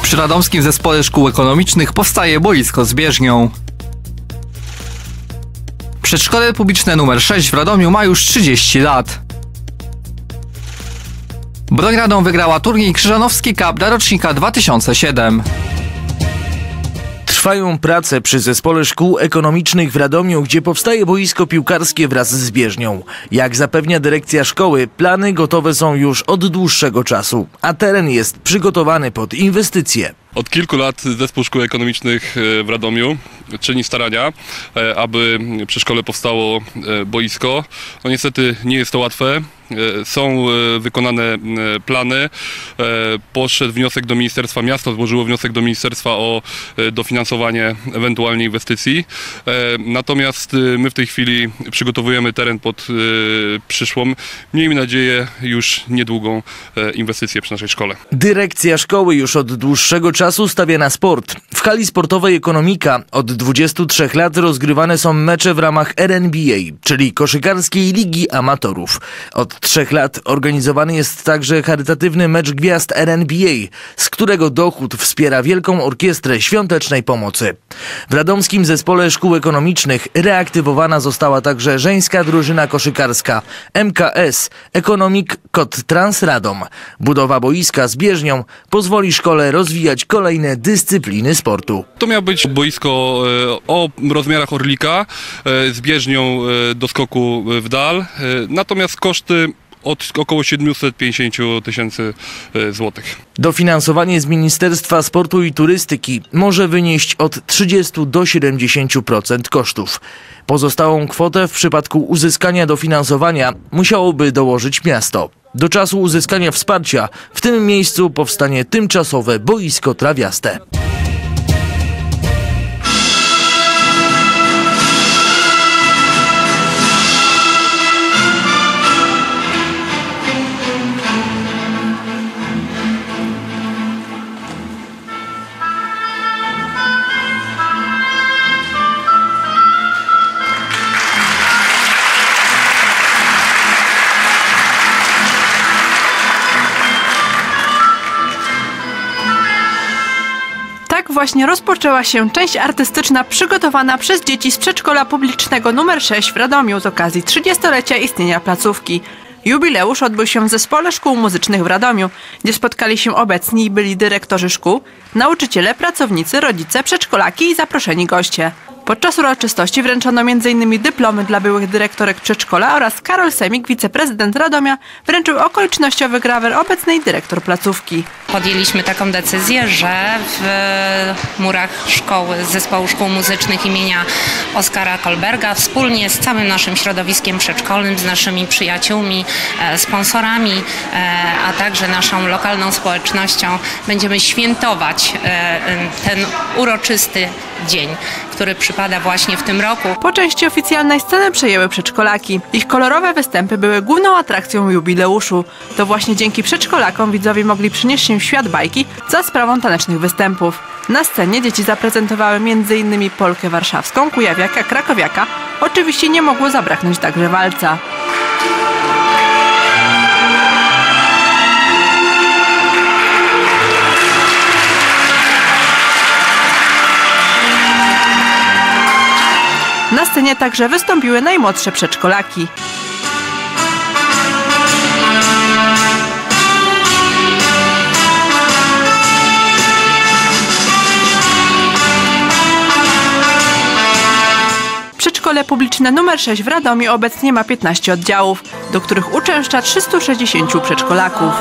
Przy Radomskim Zespole Szkół Ekonomicznych powstaje boisko z bieżnią. Przedszkole publiczne nr 6 w Radomiu ma już 30 lat. Broń Radom wygrała turniej Krzyżanowski Cup dla rocznika 2007. Trwają prace przy Zespole Szkół Ekonomicznych w Radomiu, gdzie powstaje boisko piłkarskie wraz z bieżnią. Jak zapewnia dyrekcja szkoły, plany gotowe są już od dłuższego czasu, a teren jest przygotowany pod inwestycje. Od kilku lat Zespół Szkół Ekonomicznych w Radomiu czyni starania, aby przy szkole powstało boisko. No niestety nie jest to łatwe. Są wykonane plany. Poszedł wniosek do Ministerstwa Miasta, złożyło wniosek do Ministerstwa o dofinansowanie ewentualnie inwestycji. Natomiast my w tej chwili przygotowujemy teren pod przyszłą, miejmy nadzieję, już niedługą inwestycję przy naszej szkole. Dyrekcja szkoły już od dłuższego czasu stawia na sport. W hali sportowej Ekonomika od 23 lat rozgrywane są mecze w ramach RNBA, czyli Koszykarskiej Ligi Amatorów. Od 3 lat organizowany jest także charytatywny mecz gwiazd RNBA, z którego dochód wspiera Wielką Orkiestrę Świątecznej Pomocy. W Radomskim Zespole Szkół Ekonomicznych reaktywowana została także żeńska drużyna koszykarska MKS Economic Kot Trans Radom. Budowa boiska z bieżnią pozwoli szkole rozwijać kolejne dyscypliny sportu. To miało być boisko o rozmiarach orlika z bieżnią do skoku w dal, natomiast koszty od około 750 000 złotych. Dofinansowanie z Ministerstwa Sportu i Turystyki może wynieść od 30 do 70% kosztów. Pozostałą kwotę w przypadku uzyskania dofinansowania musiałoby dołożyć miasto. Do czasu uzyskania wsparcia w tym miejscu powstanie tymczasowe boisko trawiaste. Tak właśnie rozpoczęła się część artystyczna przygotowana przez dzieci z przedszkola publicznego nr 6 w Radomiu z okazji 30-lecia istnienia placówki. Jubileusz odbył się w Zespole Szkół Muzycznych w Radomiu, gdzie spotkali się obecni i byli dyrektorzy szkół, nauczyciele, pracownicy, rodzice, przedszkolaki i zaproszeni goście. Podczas uroczystości wręczono m.in. dyplomy dla byłych dyrektorek przedszkola oraz Karol Semik, wiceprezydent Radomia, wręczył okolicznościowy grawer obecnej dyrektor placówki. Podjęliśmy taką decyzję, że w murach szkoły, Zespołu Szkół Muzycznych imienia Oskara Kolberga wspólnie z całym naszym środowiskiem przedszkolnym, z naszymi przyjaciółmi, sponsorami, a także naszą lokalną społecznością będziemy świętować ten uroczysty dzień, który przypada właśnie w tym roku. Po części oficjalnej scenę przejęły przedszkolaki. Ich kolorowe występy były główną atrakcją jubileuszu. To właśnie dzięki przedszkolakom widzowie mogli przynieść się w świat bajki za sprawą tanecznych występów. Na scenie dzieci zaprezentowały m.in. polkę warszawską, kujawiaka, krakowiaka. Oczywiście nie mogło zabraknąć także walca. Na scenie także wystąpiły najmłodsze przedszkolaki. Przedszkole publiczne nr 6 w Radomiu obecnie ma 15 oddziałów, do których uczęszcza 360 przedszkolaków.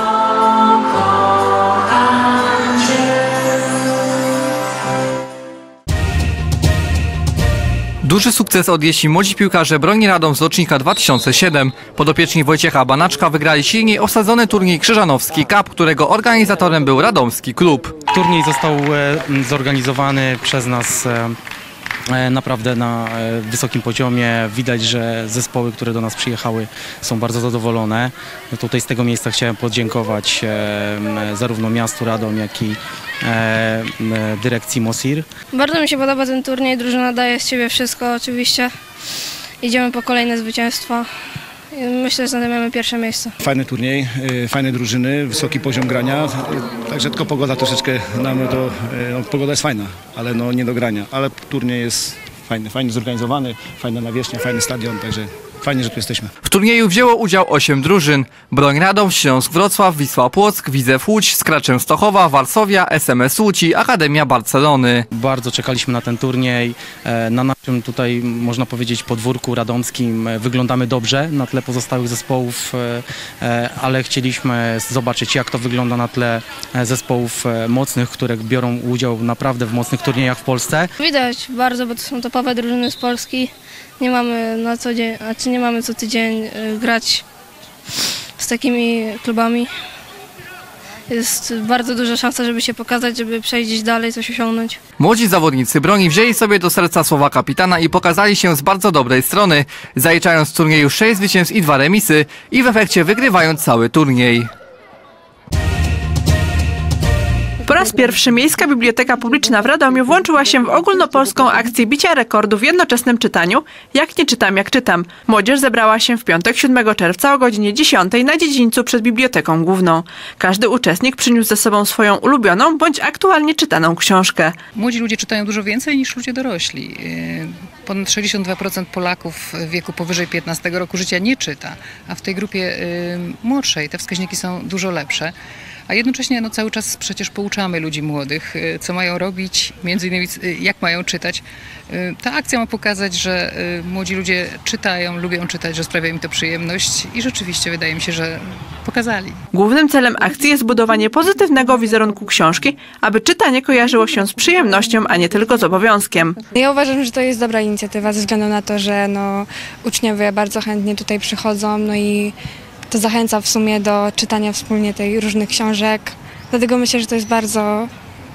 Duży sukces odnieśli młodzi piłkarze Broni Radom z rocznika 2007. Podopieczni Wojciecha Banaczka wygrali silniej osadzony turniej Krzyżanowski Cup, którego organizatorem był radomski klub. Turniej został zorganizowany przez nas naprawdę na wysokim poziomie. Widać, że zespoły, które do nas przyjechały, są bardzo zadowolone. Tutaj z tego miejsca chciałem podziękować zarówno miastu Radom, jak i dyrekcji MOSIR. Bardzo mi się podoba ten turniej, drużyna daje z siebie wszystko oczywiście. Idziemy po kolejne zwycięstwa. Myślę, że zajmiemy pierwsze miejsce. Fajny turniej, fajne drużyny, wysoki poziom grania, także tylko pogoda troszeczkę nam to, pogoda jest fajna, ale no nie do grania, ale turniej jest fajny, fajnie zorganizowany, fajna nawierzchnia, fajny stadion, także fajnie, że tu jesteśmy. W turnieju wzięło udział 8 drużyn. Broń Radom, Śląsk Wrocław, Wisła Płock, Widzew Łódź, Skraczem Stochowa, Warszawia, SMS Łódź i Akademia Barcelony. Bardzo czekaliśmy na ten turniej. Na naszym tutaj, można powiedzieć, podwórku radomskim wyglądamy dobrze na tle pozostałych zespołów, ale chcieliśmy zobaczyć, jak to wygląda na tle zespołów mocnych, które biorą udział naprawdę w mocnych turniejach w Polsce. Widać bardzo, bo to są topowe drużyny z Polski. Nie mamy na co dzień, nie mamy co tydzień grać z takimi klubami. Jest bardzo duża szansa, żeby się pokazać, żeby przejść gdzieś dalej, coś osiągnąć. Młodzi zawodnicy broni wzięli sobie do serca słowa kapitana i pokazali się z bardzo dobrej strony, zaliczając w turnieju 6 zwycięstw i 2 remisy i w efekcie wygrywając cały turniej. Po raz pierwszy Miejska Biblioteka Publiczna w Radomiu włączyła się w ogólnopolską akcję bicia rekordu w jednoczesnym czytaniu Jak nie czytam, jak czytam. Młodzież zebrała się w piątek 7 czerwca o godzinie 10 na dziedzińcu przed Biblioteką Główną. Każdy uczestnik przyniósł ze sobą swoją ulubioną bądź aktualnie czytaną książkę. Młodzi ludzie czytają dużo więcej niż ludzie dorośli. Ponad 62% Polaków w wieku powyżej 15 roku życia nie czyta, a w tej grupie młodszej te wskaźniki są dużo lepsze. A jednocześnie cały czas przecież pouczamy ludzi młodych, co mają robić, między innymi jak mają czytać. Ta akcja ma pokazać, że młodzi ludzie czytają, lubią czytać, że sprawia im to przyjemność i rzeczywiście wydaje mi się, że pokazali. Głównym celem akcji jest budowanie pozytywnego wizerunku książki, aby czytanie kojarzyło się z przyjemnością, a nie tylko z obowiązkiem. Ja uważam, że to jest dobra inicjatywa ze względu na to, że uczniowie bardzo chętnie tutaj przychodzą, i to zachęca w sumie do czytania wspólnie tej różnych książek. Dlatego myślę, że to jest bardzo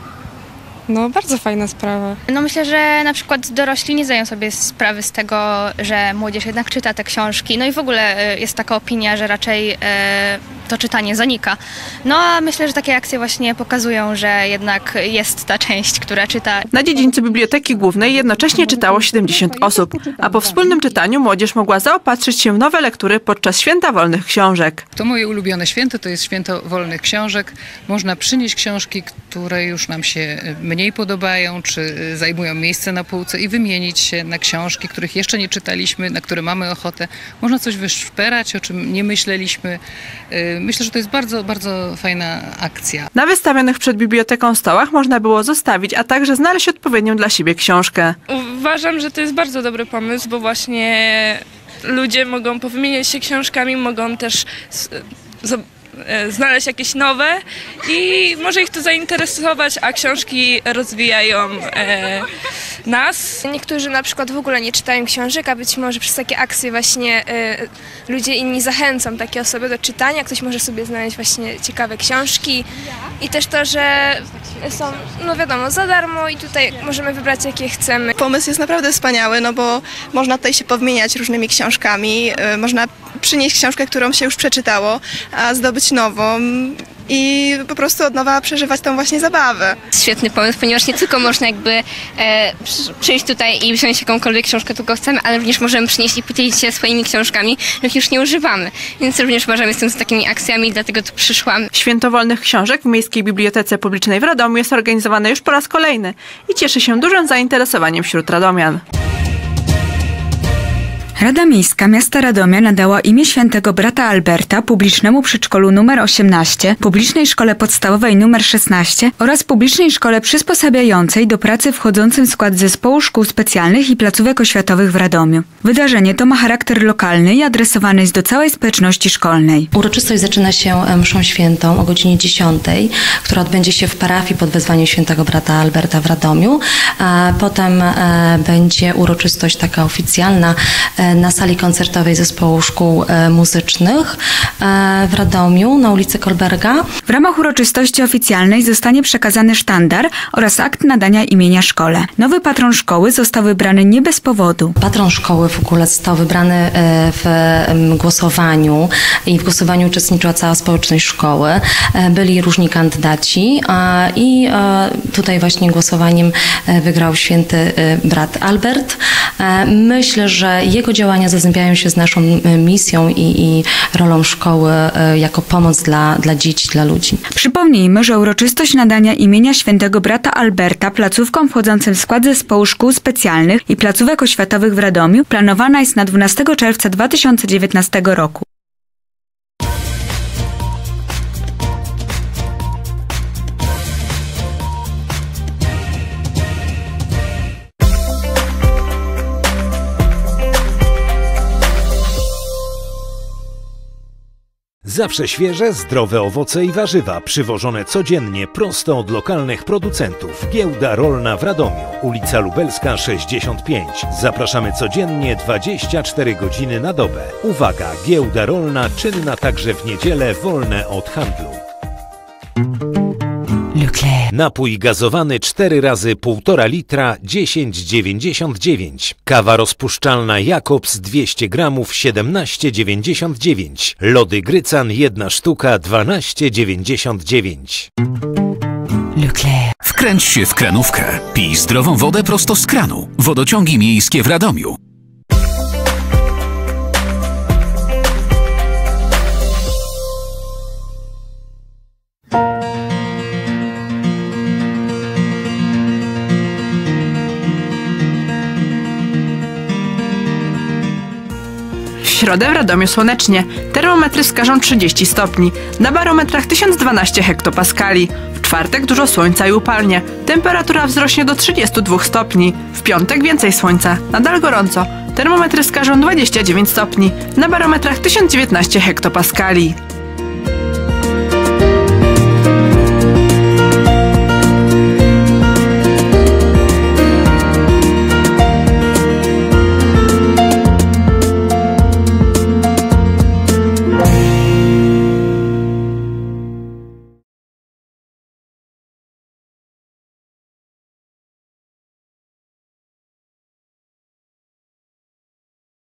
fajna sprawa. Myślę, że na przykład dorośli nie zdają sobie sprawy z tego, że młodzież jednak czyta te książki. I w ogóle jest taka opinia, że raczej to czytanie zanika. A myślę, że takie akcje właśnie pokazują, że jednak jest ta część, która czyta. Na dziedzińcu Biblioteki Głównej jednocześnie czytało 70 osób, a po wspólnym czytaniu młodzież mogła zaopatrzyć się w nowe lektury podczas Święta Wolnych Książek. To moje ulubione święto, to jest Święto Wolnych Książek. Można przynieść książki, które już nam się mniej podobają, czy zajmują miejsce na półce i wymienić się na książki, których jeszcze nie czytaliśmy, na które mamy ochotę. Można coś wyszperać, o czym nie myśleliśmy. Myślę, że to jest bardzo, bardzo fajna akcja. Na wystawionych przed biblioteką stołach można było zostawić, a także znaleźć odpowiednią dla siebie książkę. Uważam, że to jest bardzo dobry pomysł, bo właśnie ludzie mogą powymieniać się książkami, mogą też znaleźć jakieś nowe i może ich to zainteresować, a książki rozwijają nas. Niektórzy na przykład w ogóle nie czytają książek, a być może przez takie akcje właśnie ludzie inni zachęcą takie osoby do czytania. Ktoś może sobie znaleźć właśnie ciekawe książki i też to, że są, wiadomo, za darmo i tutaj możemy wybrać jakie chcemy. Pomysł jest naprawdę wspaniały, bo można tutaj się powymieniać różnymi książkami, można przynieść książkę, którą się już przeczytało, a zdobyć nową i po prostu od nowa przeżywać tą właśnie zabawę. Świetny pomysł, ponieważ nie tylko można przyjść tutaj i wziąć jakąkolwiek książkę, tylko chcemy, ale również możemy przynieść i podzielić się swoimi książkami, których już nie używamy. Więc również uważam, z takimi akcjami, dlatego tu przyszłam. Święto Wolnych Książek w Miejskiej Bibliotece Publicznej w Radomiu jest organizowane już po raz kolejny i cieszy się dużym zainteresowaniem wśród radomian. Rada Miejska Miasta Radomia nadała imię świętego brata Alberta publicznemu przedszkolu nr 18, publicznej szkole podstawowej nr 16 oraz publicznej szkole przysposabiającej do pracy wchodzącym w skład zespołu szkół specjalnych i placówek oświatowych w Radomiu. Wydarzenie to ma charakter lokalny i adresowane jest do całej społeczności szkolnej. Uroczystość zaczyna się mszą świętą o godzinie 10, która odbędzie się w parafii pod wezwaniem świętego brata Alberta w Radomiu. Potem będzie uroczystość taka oficjalna na sali koncertowej Zespołu Szkół Muzycznych w Radomiu na ulicy Kolberga. W ramach uroczystości oficjalnej zostanie przekazany sztandar oraz akt nadania imienia szkole. Nowy patron szkoły został wybrany nie bez powodu. Patron szkoły w ogóle został wybrany w głosowaniu i w głosowaniu uczestniczyła cała społeczność szkoły. Byli różni kandydaci i tutaj właśnie głosowaniem wygrał święty brat Albert. Myślę, że jego działania zazębiają się z naszą misją i rolą szkoły jako pomoc dla dzieci, dla ludzi. Przypomnijmy, że uroczystość nadania imienia świętego brata Alberta placówkom wchodzącym w skład zespołu szkół specjalnych i placówek oświatowych w Radomiu planowana jest na 12 czerwca 2019 roku. Zawsze świeże, zdrowe owoce i warzywa przywożone codziennie prosto od lokalnych producentów. Giełda Rolna w Radomiu, ulica Lubelska 65. Zapraszamy codziennie 24 godziny na dobę. Uwaga, giełda rolna czynna także w niedzielę, wolne od handlu. Napój gazowany 4 razy 1,5 litra 10,99. Kawa rozpuszczalna Jakobs 200 gramów 17,99. Lody Grycan 1 sztuka 12,99. Wkręć się w kranówkę. Pij zdrową wodę prosto z kranu. Wodociągi miejskie w Radomiu. W środę w Radomiu słonecznie. Termometry wskażą 30 stopni. Na barometrach 1012 hektopaskali. W czwartek dużo słońca i upalnie. Temperatura wzrośnie do 32 stopni. W piątek więcej słońca. Nadal gorąco. Termometry wskażą 29 stopni. Na barometrach 1019 hektopaskali.